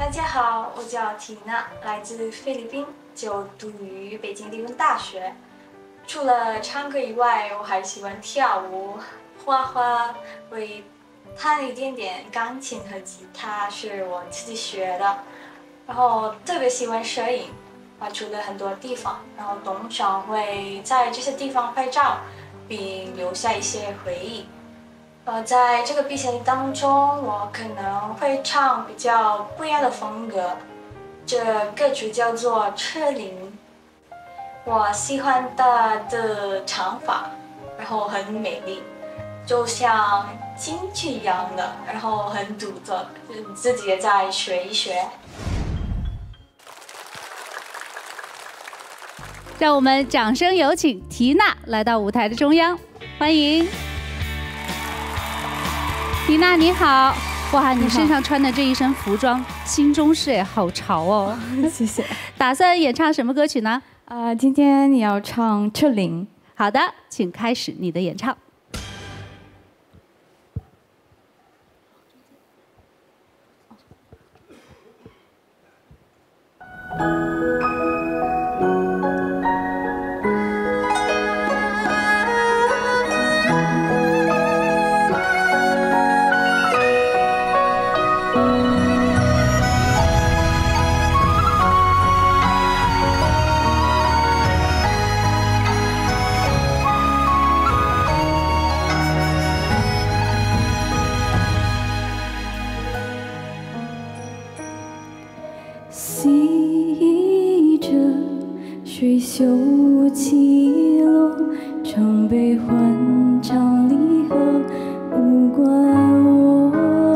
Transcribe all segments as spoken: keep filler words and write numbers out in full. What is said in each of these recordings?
大家好，我叫缇娜，来自菲律宾，就读于北京理工大学。除了唱歌以外，我还喜欢跳舞、画画，会弹一点点钢琴和吉他，是我自己学的。然后特别喜欢摄影，画出了很多地方，然后通常会在这些地方拍照，并留下一些回忆。呃，在这个比赛当中，我可能会唱比较不一样的风格。这歌曲叫做《赤伶》，我喜欢它的唱法，然后很美丽，就像京剧一样的，然后很独特，自己也在学一学。 让我们掌声有请缇娜来到舞台的中央，欢迎。缇娜你好，哇，你身上穿的这一身服装，新中式哎，好潮哦！ 谢谢。 打算演唱什么歌曲呢？ 啊、呃，今天你要唱《赤伶》。 好的，请开始你的演唱。 洗着水袖起落，常悲欢常离合，无关我。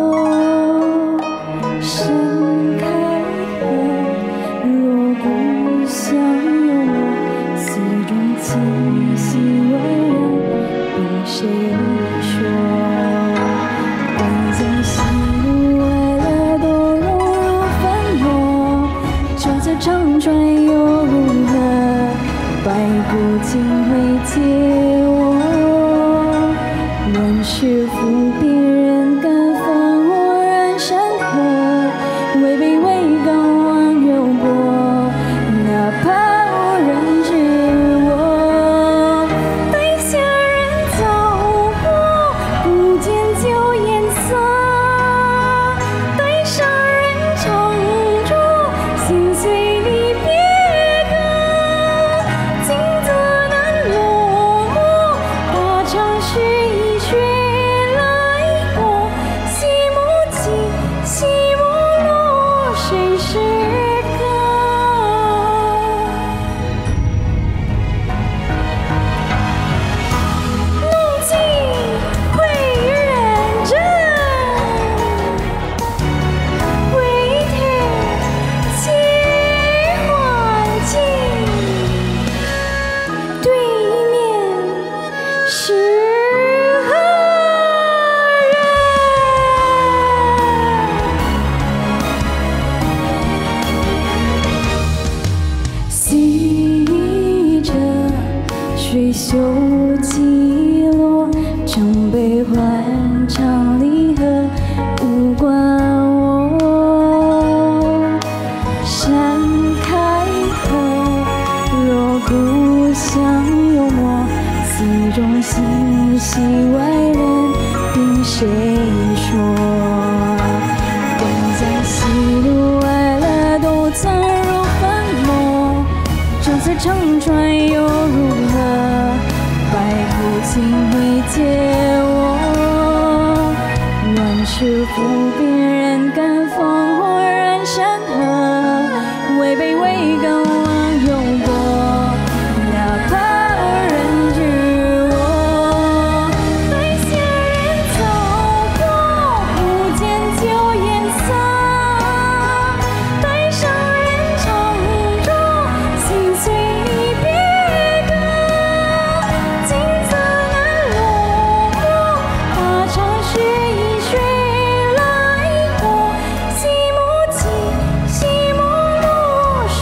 山开合，若故乡有我，溪中清溪外人，凭谁说？关在喜怒哀乐都融入粉墨，这次长川又如何？白骨精会借我，乱世浮萍人敢放我染山河，位卑未敢忘忧国，哪怕无人知我。待下人走过，不见旧颜色，待上人唱出心碎离别歌。金泽南落寞，花场是一雪来过，西幕起，西幕落，谁是歌？梦境会认真，为天切换境，对面是何人？洗着水袖起落，常悲欢常离合，无关我。山开合，若故乡有我，溪中清溪外人，凭谁说？关在喜怒哀乐都藏入粉墨，这次长川又如何？白骨精会借我，乱世浮萍人敢放火燃山河，位卑未敢忘忧国，哪怕无人知我。待下人走过，不见旧颜色，待上人唱出心碎离别歌。金泽南落寞，花场是一雪来过，西幕起，西幕落。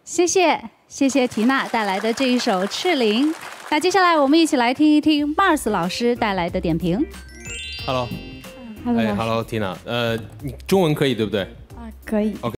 谢谢谢谢缇娜带来的这一首《赤伶》。那接下来我们一起来听一听 Mars 老师带来的点评。 Hello， Hello， 哎 ，Hello， 缇娜，呃，你中文可以对不对？ 啊，可以。 OK。